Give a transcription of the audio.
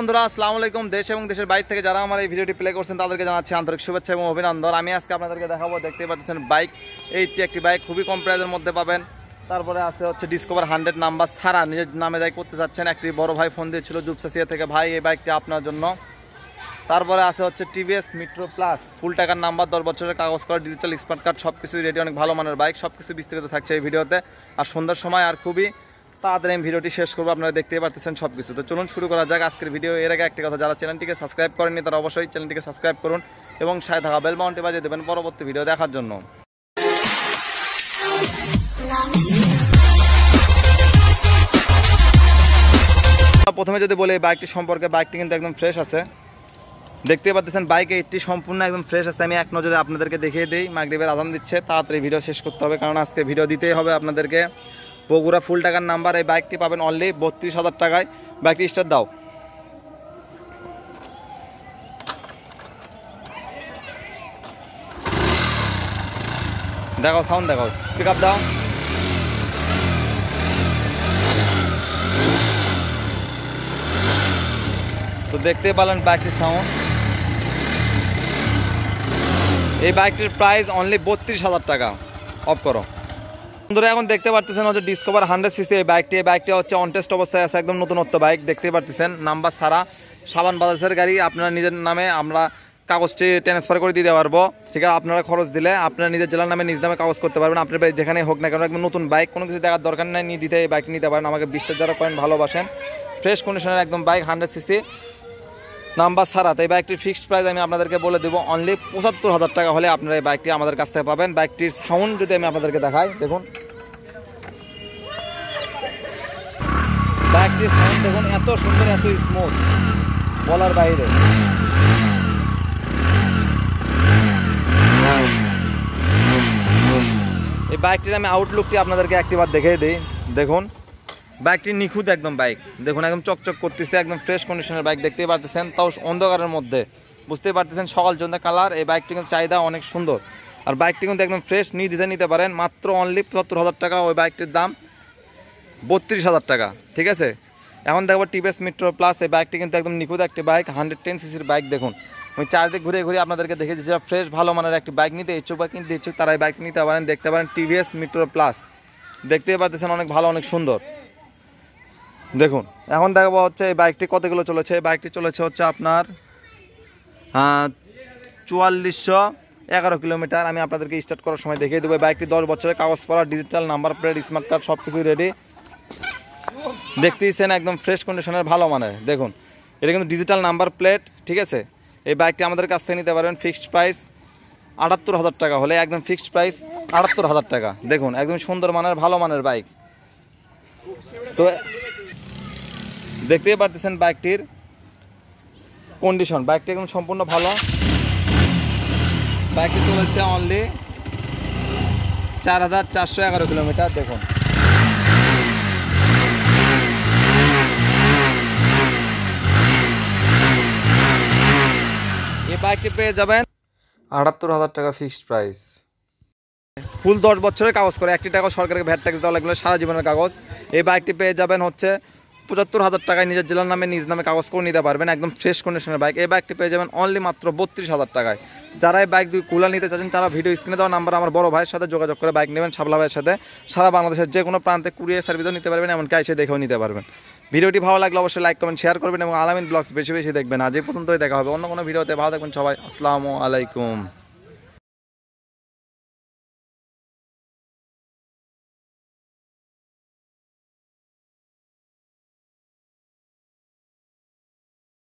বন্ধুরা আসসালামু আলাইকুম। দেশ এবং দেশের বাইরে থেকে যারা আমার এই ভিডিওটি প্লে করছেন তাদেরকে জানাচ্ছি আন্তরিক শুভেচ্ছা এবং অভিনন্দন। আমি আজকে আপনাদেরকে দেখাবো, দেখতেই পাচ্ছেন বাইক, এইটি একটি বাইক খুবই কম প্রাইসের মধ্যে পাবেন। তারপরে আছে হচ্ছে ডিসকভার 100 নাম্বার ছাড়া নিজের নামে যাই করতে চাচ্ছেন। একটি বড় ভাই ফোন দিয়েছিল জুবসাসিয়া থেকে, ভাই এই বাইকটি আপনার জন্য। তারপরে আছে হচ্ছে টিভিএস মেট্রো প্লাস, ফুল টাকার নাম্বার, 10 বছরের কাগজ করা, ডিজিটাল স্মার্ট কার্ড, সব কিছুই রেডি, অনেক ভালো মানের বাইক। সব কিছু বিস্তারিত থাকছে এই ভিডিওতে। আর সন্ধ্যার সময় আর খুবই তাড়াতাড়ি আমি ভিডিওটি শেষ করবো, আপনারা দেখতেই পাচ্ছেন সব কিছু। তো চলুন শুরু করা যাক আজকের ভিডিও। এর আগে একটি কথা, যারা চ্যানেলটিকে সাবস্ক্রাইব করেননি তারা অবশ্যই চ্যানেলটিকে সাবস্ক্রাইব করুন এবং সাথে থাকা বেল বাটনটি বাজিয়ে দেবেন পরবর্তী ভিডিও দেখার জন্য। প্রথমে যদি বলি বাইকটি সম্পর্কে, বাইকটি কিন্তু একদম ফ্রেশ আছে, দেখতে পাচ্ছেন বাইক এইটি সম্পূর্ণ একদম ফ্রেশ আছে। আমি এক নজরে আপনাদেরকে দেখিয়ে দিই। মাগরিবের আজান দিচ্ছে, তাড়াতাড়ি ভিডিও শেষ করতে হবে কারণ আজকে ভিডিও দিতেই হবে আপনাদেরকে। বগুড়া ফুল টাকার নাম্বার, এই বাইকটি পাবেন অনলি 32,000 টাকায়। বাইকটি স্টার্ট দাও। দেখো সাউন্ড দেখো, পিক আপ দাও। তো দেখতে পেলেন বাইকটির সাউন্ড। এই বাইকটির প্রাইস অনলি 32,000 টাকা। অফ করো বন্ধুরা। এখন দেখতে পারতেছেন হচ্ছে ডিসকভার 100cc এই বাইকটি। এই বাইকটি হচ্ছে অনটেস্ট অবস্থায় আছে, একদম নতুনত্ব বাইক। দেখতে পারতেছেন নাম্বার ছাড়া, সাবান বাজাজের গাড়ি। আপনার নিজের নামে আমরা কাগজটি ট্রান্সফার করে দিতে পারবো, ঠিক আছে। আপনারা খরচ দিলে আপনার নিজের জেলার নামে নিজ নামে কাগজ করতে পারবেন। আপনার যেখানে হোক না কেন, একদম নতুন বাইক, কোনো কিছু দেখার দরকার নেই, নিয়ে দিতে এই বাইক নিতে পারেন। আমাকে বিশ্বাস যারা করেন, ভালোবাসেন, ফ্রেশ কন্ডিশনের একদম বাইক 100cc নাম্বার ছাড়া। তো এই বাইকটির ফিক্সড প্রাইস আমি আপনাদেরকে বলে দেবো, অনলি 75,000 টাকা হলে আপনারা এই বাইকটি আমাদের কাছ থেকে পাবেন। বাইকটির সাউন্ড যদি আমি আপনাদেরকে দেখাই, দেখুন বাইকটির সাউন্ড দেখুন, এত সুন্দর, এত স্মুথ, বলার বাইরে। এই বাইকটির আমি আউটলুকটি আপনাদেরকে একটিবার দেখিয়ে দিই। দেখুন বাইকটি নিখুঁত একদম বাইক, দেখুন একদম চকচক করতেছে, একদম ফ্রেশ কন্ডিশনের বাইক। দেখতেই পারতেছেন, তাও অন্ধকারের মধ্যে, বুঝতেই পারতেছেন সকাল জন্য কালার। এই বাইকটি কিন্তু চাহিদা অনেক সুন্দর। আর বাইকটি কিন্তু একদম ফ্রেশ, নির্দ্বিধায় নিতে পারেন। মাত্র অনলি 75,000 টাকা। ওই বাইকটির দাম 32,000 টাকা, ঠিক আছে। এখন দেখবো টিভিএস মেট্রো প্লাস। এই বাইকটি কিন্তু একদম নিখুঁত একটি বাইক, 110cc বাইক। দেখুন আমি চারদিক ঘুরে ঘুরে আপনাদেরকে দেখেছি, যারা ফ্রেশ ভালো মানের একটি বাইক নিতে ইচ্ছুক বা কিনতে ইচ্ছুক তারা এই বাইক নিতে পারেন। দেখতে পারেন টিভিএস মেট্রো প্লাস, দেখতেই পারতেছেন অনেক ভালো, অনেক সুন্দর। দেখুন এখন দেখবো হচ্ছে এই বাইকটি কতগুলো চলেছে। এই বাইকটি চলেছে হচ্ছে আপনার 4411 কিলোমিটার। আমি আপনাদেরকে স্টার্ট করার সময় দেখিয়ে দেবো। বাইকটি 10 বছরের কাগজ করা, digital number plate, smart card, সব কিছুই রেডি। দেখতেইছেন একদম ফ্রেশ কন্ডিশনের ভালো মানের। দেখুন এটা কিন্তু ডিজিটাল নাম্বার প্লেট, ঠিক আছে। এই বাইকটি আমাদের কাছ থেকে নিতে পারবেন। ফিক্সড প্রাইস 78,000 টাকা হলে, একদম ফিক্সড প্রাইস 78,000 টাকা। দেখুন একদম সুন্দর মানের, ভালো মানের বাইক। তো দেখতেই পারতেছেন বাইকটির কন্ডিশন, বাইকটি একদম সম্পূর্ণ ভালো। বাইকটি চলেছে অনলি 4,411 কিলোমিটার। দেখুন এই বাইকটি পেয়ে যাবেন 78,000 টাকা ফিক্সড প্রাইস। ফুল 10 বছরের কাগজ করে, একটি টাকা সরকারকে ভ্যাট ট্যাক্স দেওয়া লাগবে, সারা জীবনের কাগজ। এই বাইকটি পেয়ে যাবেন হচ্ছে 75,000 টাকায়। নিজের জেলার নামে নিজ নামে কাগজ করে নিতে পারবেন, একদম ফ্রেশ কন্ডিশনের বাইক। এই বাইকটি পেয়ে যাবেন অনলি মাত্র 32,000 টাকায়। যারা এই বাইক কুলার নিতে চাচ্ছেন তারা ভিডিও স্ক্রিনে দেওয়া নাম্বার আমার বড় ভাইয়ের সাথে যোগাযোগ করে বাইক নেবেন, শাবলা ভাইয়ের সাথে। সারা বাংলাদেশের যে কোনো প্রান্তে কুরিয়ার সার্ভিসও নিতে পারবেন, এমনকি এসে দেখেও নিতে পারবেন। ভিডিওটি ভালো লাগলে অবশ্যই লাইক কমেন্ট শেয়ার করবেন এবং আলামিন ব্লগস বেশি বেশি দেখবেন। আজ এই পর্যন্তই দেখা হবে অন্য কোনো ভিডিওতে। ভালো থাকবেন সবাই, আসসালামু আলাইকুম।